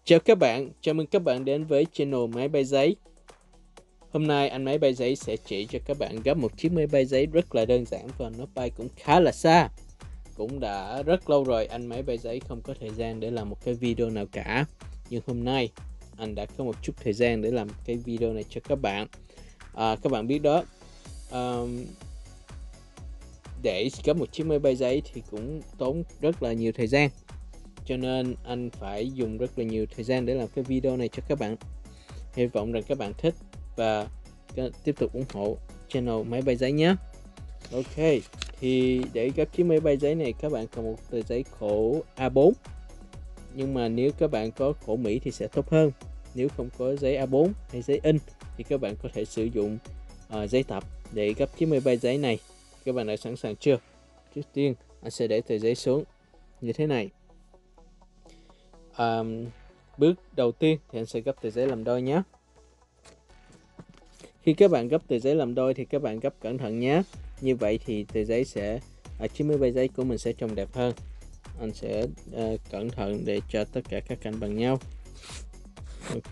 Chào các bạn, chào mừng các bạn đến với channel Máy bay giấy. Hôm nay anh Máy bay giấy sẽ chỉ cho các bạn gấp một chiếc máy bay giấy rất là đơn giản và nó bay cũng khá là xa. Cũng đã rất lâu rồi anh Máy bay giấy không có thời gian để làm một cái video nào cả. Nhưng hôm nay anh đã có một chút thời gian để làm cái video này cho các bạn. Các bạn biết đó, để gấp một chiếc máy bay giấy thì cũng tốn rất là nhiều thời gian. Cho nên anh phải dùng rất là nhiều thời gian để làm cái video này cho các bạn. Hy vọng rằng các bạn thích và tiếp tục ủng hộ channel Máy bay giấy nhé. Ok, thì để gấp chiếc máy bay giấy này các bạn cần một tờ giấy khổ A4. Nhưng mà nếu các bạn có khổ Mỹ thì sẽ tốt hơn. Nếu không có giấy A4 hay giấy in thì các bạn có thể sử dụng giấy tập để gấp chiếc máy bay giấy này. Các bạn đã sẵn sàng chưa? Trước tiên anh sẽ để tờ giấy xuống như thế này. Bước đầu tiên thì anh sẽ gấp tờ giấy làm đôi nhé. Khi các bạn gấp tờ giấy làm đôi thì các bạn gấp cẩn thận nhé. Như vậy thì tờ giấy sẽ chiếc máy bay giấy của mình sẽ trông đẹp hơn. Anh sẽ cẩn thận để cho tất cả các cạnh bằng nhau. Ok.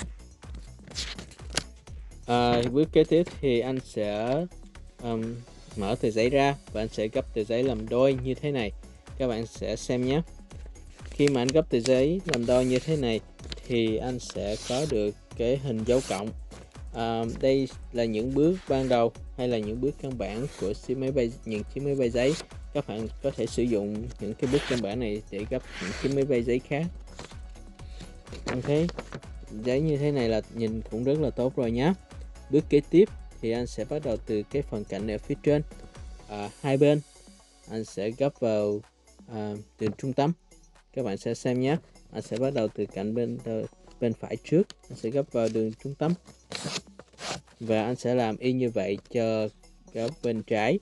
Bước kế tiếp thì anh sẽ mở tờ giấy ra và anh sẽ gấp tờ giấy làm đôi như thế này. Các bạn sẽ xem nhé. Khi mà anh gấp tờ giấy làm đôi như thế này thì anh sẽ có được cái hình dấu cộng. Đây là những bước ban đầu hay là những bước căn bản của những chiếc máy bay giấy. Các bạn có thể sử dụng những cái bước căn bản này để gấp những chiếc máy bay giấy khác. Ok, giấy như thế này là nhìn cũng rất là tốt rồi nhé. Bước kế tiếp thì anh sẽ bắt đầu từ cái phần cạnh ở phía trên, hai bên anh sẽ gấp vào đường trung tâm. Các bạn sẽ xem nhé. Anh sẽ bắt đầu từ cạnh bên phải trước, anh sẽ gấp vào đường trung tâm và anh sẽ làm y như vậy cho gấp bên trái.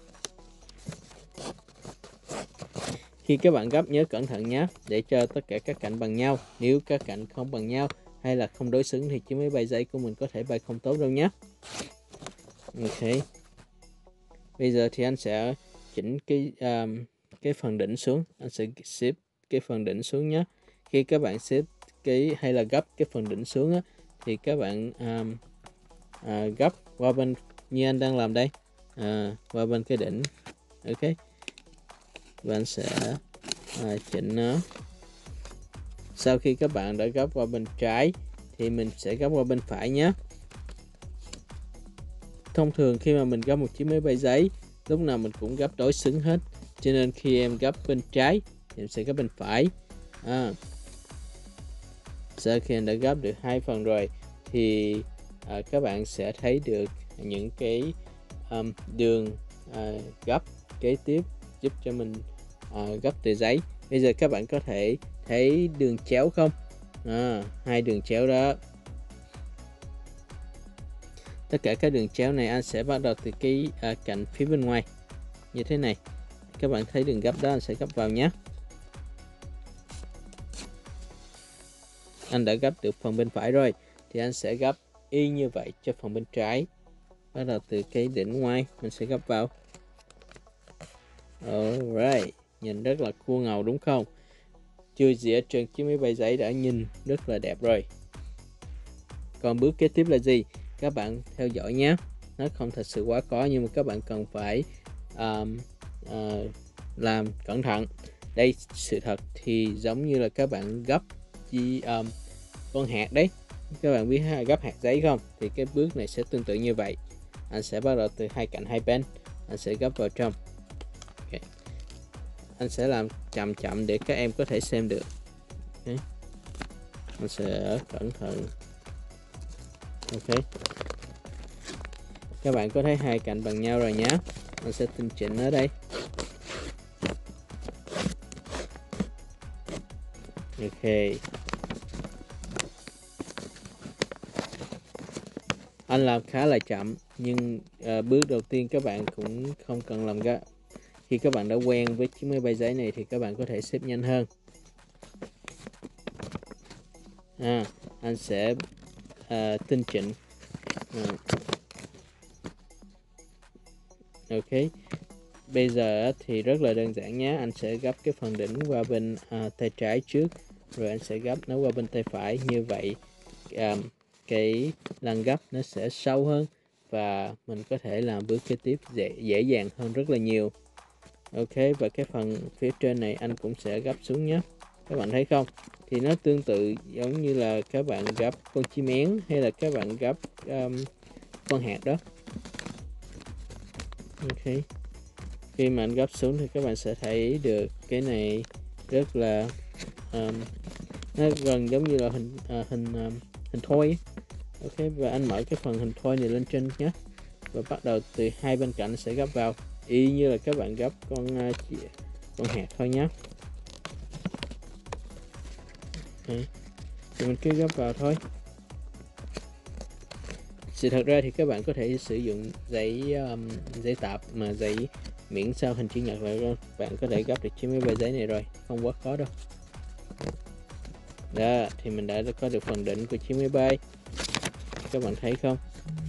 Khi các bạn gấp nhớ cẩn thận nhé, để cho tất cả các cạnh bằng nhau. Nếu các cạnh không bằng nhau hay là không đối xứng thì chiếc máy bay giấy của mình có thể bay không tốt đâu nhé. Ok. Bây giờ thì anh sẽ chỉnh cái phần đỉnh xuống. Anh sẽ xếp cái phần đỉnh xuống nhé. Khi các bạn xếp hay là gấp cái phần đỉnh xuống á, thì các bạn gấp qua bên như anh đang làm đây, qua bên cái đỉnh. Ok, và anh sẽ chỉnh nó. Sau khi các bạn đã gấp qua bên trái thì mình sẽ gấp qua bên phải nhé. Thông thường khi mà mình gấp một chiếc máy bay giấy, lúc nào mình cũng gấp đối xứng hết, cho nên khi em gấp bên trái thì em sẽ gấp bên phải. Sau khi em đã gấp được hai phần rồi thì các bạn sẽ thấy được những cái đường gấp kế tiếp giúp cho mình gấp tờ giấy. Bây giờ các bạn có thể thấy đường chéo không? Hai đường chéo đó. Tất cả các đường chéo này anh sẽ bắt đầu từ cái cạnh phía bên ngoài như thế này. Các bạn thấy đường gấp đó, anh sẽ gấp vào nhé. Anh đã gấp được phần bên phải rồi thì anh sẽ gấp y như vậy cho phần bên trái. Bắt đầu từ cái đỉnh ngoài mình sẽ gấp vào. Alright, nhìn rất là cua ngầu đúng không? Chưa gì ở trên chiếc máy bay giấy đã nhìn rất là đẹp rồi. Còn bước kế tiếp là gì? Các bạn theo dõi nhé. Nó không thật sự quá khó nhưng mà các bạn cần phải làm cẩn thận. Đây, sự thật thì giống như là các bạn gấp con hạt đấy. Các bạn biết gấp hạt giấy không? Thì cái bước này sẽ tương tự như vậy. Anh sẽ bắt đầu từ hai cạnh hai bên. Anh sẽ gấp vào trong. Okay. Anh sẽ làm chậm chậm để các em có thể xem được. Okay. Anh sẽ cẩn thận. Ok. Các bạn có thấy hai cạnh bằng nhau rồi nhé. Anh sẽ tinh chỉnh ở đây. Ok. Anh làm khá là chậm nhưng bước đầu tiên các bạn cũng không cần làm gấp. Khi các bạn đã quen với chiếc máy bay giấy này thì các bạn có thể xếp nhanh hơn. Anh sẽ tinh chỉnh. Ok. Bây giờ thì rất là đơn giản nhé. Anh sẽ gấp cái phần đỉnh qua bên tay trái trước rồi anh sẽ gấp nó qua bên tay phải. Như vậy cái lăn gấp nó sẽ sâu hơn và mình có thể làm bước kế tiếp dễ dàng hơn rất là nhiều. Ok, và cái phần phía trên này anh cũng sẽ gấp xuống nhé. Các bạn thấy không? Thì nó tương tự giống như là các bạn gấp con chim én hay là các bạn gấp con hạt đó. Ok, khi mà anh gấp xuống thì các bạn sẽ thấy được cái này rất là nó gần giống như là hình thoi. Ok, và anh mở cái phần hình thoi này lên trên nhé, và bắt đầu từ hai bên cạnh sẽ gấp vào y như là các bạn gấp con hạt thôi nhé. Thì mình cứ gấp vào thôi. Sự thật ra thì các bạn có thể sử dụng giấy tạp mà giấy miễn sao hình chữ nhật là bạn có thể gấp được chiếc máy bay giấy này rồi, không quá khó đâu. Đó, thì mình đã có được phần đỉnh của chiếc máy bay, các bạn thấy không?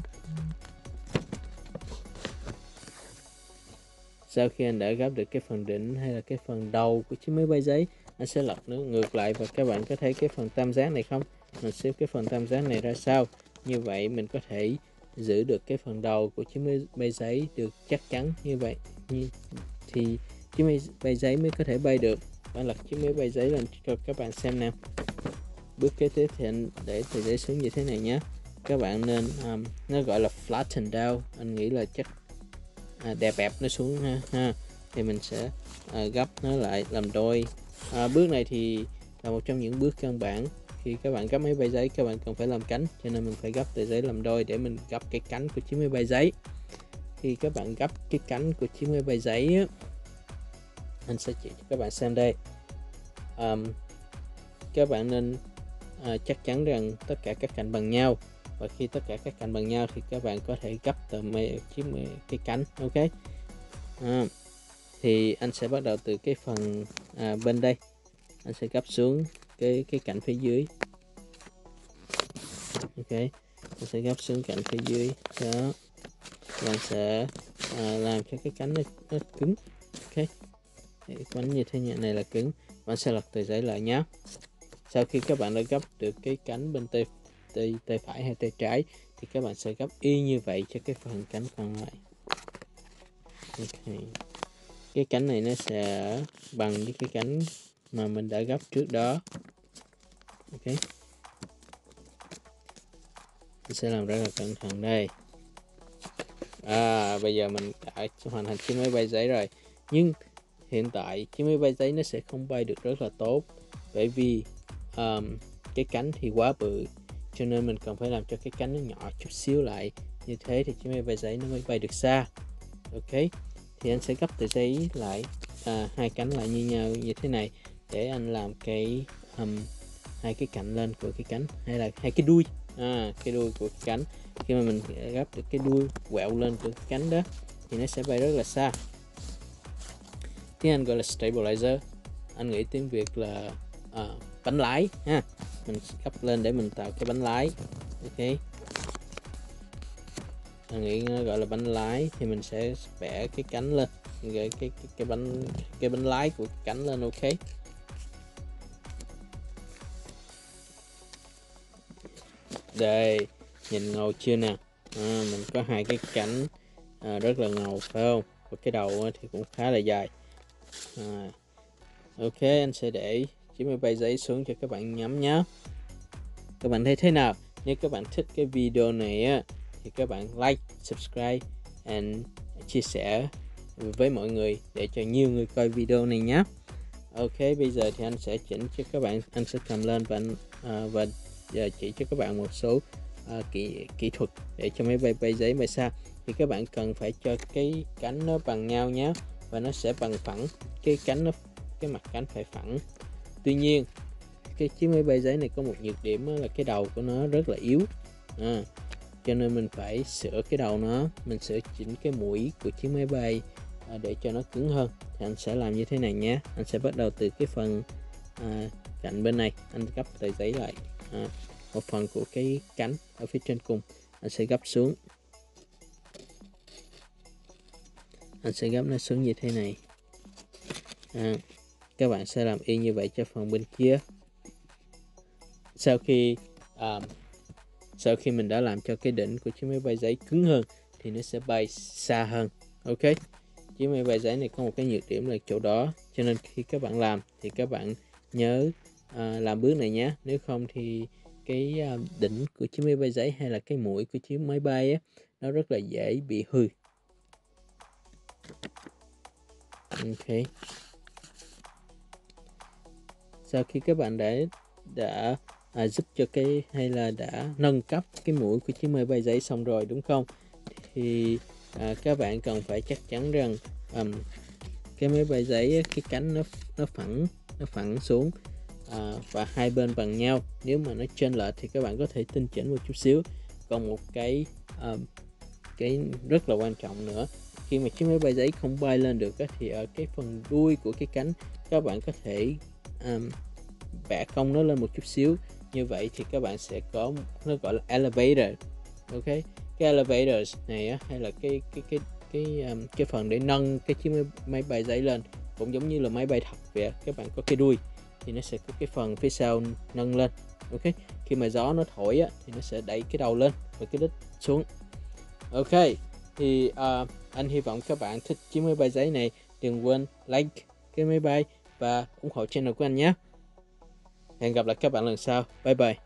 Sau khi anh đã gấp được cái phần đỉnh hay là cái phần đầu của chiếc máy bay giấy, anh sẽ lật nó ngược lại và các bạn có thấy cái phần tam giác này không? Mình xếp cái phần tam giác này ra sau. Như vậy mình có thể giữ được cái phần đầu của chiếc máy bay giấy được chắc chắn như vậy. Thì chiếc máy bay giấy mới có thể bay được. Anh lật chiếc máy bay giấy lên cho các bạn xem nào. Bước kế tiếp thì anh để tờ giấy xuống như thế này nhé. Các bạn nên nó gọi là flatten down, anh nghĩ là chắc đè bẹp nó xuống ha. Thì mình sẽ gấp nó lại làm đôi. Bước này thì là một trong những bước căn bản. Khi các bạn gấp máy bay giấy, các bạn cần phải làm cánh, cho nên mình phải gấp tờ giấy làm đôi để mình gấp cái cánh của chiếc máy bay giấy. Khi các bạn gấp cái cánh của chiếc máy bay giấy á, anh sẽ chỉ cho các bạn xem đây. Các bạn nên chắc chắn rằng tất cả các cạnh bằng nhau, và khi tất cả các cạnh bằng nhau thì các bạn có thể gấp cái cánh. Ok, thì anh sẽ bắt đầu từ cái phần bên đây, anh sẽ gấp xuống cái cạnh phía dưới. Ok, anh sẽ gấp xuống cạnh phía dưới đó, bạn sẽ làm cho cái cánh nó cứng. Ok, cánh như thế này là cứng, bạn sẽ lật tờ giấy lại nhé. Sau khi các bạn đã gấp được cái cánh bên tay phải hay tay trái thì các bạn sẽ gấp y như vậy cho cái phần cánh còn lại. Ok, cái cánh này nó sẽ bằng với cái cánh mà mình đã gấp trước đó. Ok, mình sẽ làm rất là cẩn thận đây. Bây giờ mình đã hoàn thành chiếc máy bay giấy rồi, nhưng hiện tại chiếc máy bay giấy nó sẽ không bay được rất là tốt, bởi vì cái cánh thì quá bự, cho nên mình cần phải làm cho cái cánh nó nhỏ chút xíu lại, như thế thì chiếc máy bay giấy nó mới bay được xa. Ok, thì anh sẽ gấp tờ giấy lại hai cánh lại như nhau như thế này để anh làm cái hai cái cạnh lên của cái cánh, hay là hai cái đuôi, cái đuôi của cái cánh. Khi mà mình gấp được cái đuôi quẹo lên của cái cánh đó thì nó sẽ bay rất là xa. Tiếng Anh gọi là stabilizer, anh nghĩ tiếng Việt là bánh lái ha. Mình gấp lên để mình tạo cái bánh lái. Ok, anh nghĩ nó gọi là bánh lái, thì mình sẽ vẽ cái cánh lên, gửi cái bánh lái của cái cánh lên. Ok, đây, nhìn ngầu chưa nè. Mình có hai cái cánh rất là ngầu phải không, và cái đầu thì cũng khá là dài. Ok, anh sẽ để chiếc máy bay giấy xuống cho các bạn nhắm nhé. Các bạn thấy thế nào? Nếu các bạn thích cái video này á, thì các bạn like, subscribe and chia sẻ với mọi người để cho nhiều người coi video này nhé. Ok, bây giờ thì anh sẽ chỉnh cho các bạn, anh sẽ cầm lên và giờ chỉ cho các bạn một số kỹ thuật để cho máy bay giấy bay xa. Thì các bạn cần phải cho cái cánh nó bằng nhau nhé, và nó sẽ bằng phẳng, cái mặt cánh phải phẳng. Tuy nhiên cái chiếc máy bay giấy này có một nhược điểm là cái đầu của nó rất là yếu, cho nên mình phải sửa cái đầu nó, mình sẽ chỉnh cái mũi của chiếc máy bay để cho nó cứng hơn. Thì anh sẽ làm như thế này nhé. Anh sẽ bắt đầu từ cái phần cạnh bên này, anh gấp tờ giấy lại một phần của cái cánh ở phía trên cùng, anh sẽ gấp xuống, anh sẽ gấp nó xuống như thế này. Các bạn sẽ làm y như vậy cho phần bên kia. sau khi mình đã làm cho cái đỉnh của chiếc máy bay giấy cứng hơn thì nó sẽ bay xa hơn. Ok, chiếc máy bay giấy này có một cái nhược điểm là chỗ đó, cho nên khi các bạn làm thì các bạn nhớ làm bước này nhé. Nếu không thì cái đỉnh của chiếc máy bay giấy hay là cái mũi của chiếc máy bay á, nó rất là dễ bị hư. Ok, sau khi các bạn đã giúp cho hay là đã nâng cấp cái mũi của chiếc máy bay giấy xong rồi đúng không, thì các bạn cần phải chắc chắn rằng cái máy bay giấy cái cánh nó phẳng xuống và hai bên bằng nhau. Nếu mà nó chênh lệch thì các bạn có thể tinh chỉnh một chút xíu. Còn một cái rất là quan trọng nữa, khi mà chiếc máy bay giấy không bay lên được thì ở cái phần đuôi của cái cánh các bạn có thể bẻ cong nó lên một chút xíu. Như vậy thì các bạn sẽ có, nó gọi là elevator. Ok, cái elevator này hay là cái phần để nâng cái chiếc máy bay giấy lên cũng giống như là máy bay thật vậy. Các bạn có cái đuôi thì nó sẽ có cái phần phía sau nâng lên. Ok, khi mà gió nó thổi thì nó sẽ đẩy cái đầu lên và cái đít xuống. Ok, thì anh hy vọng các bạn thích chiếc máy bay giấy này. Đừng quên like cái máy bay và ủng hộ channel của anh nhé. Hẹn gặp lại các bạn lần sau. Bye bye.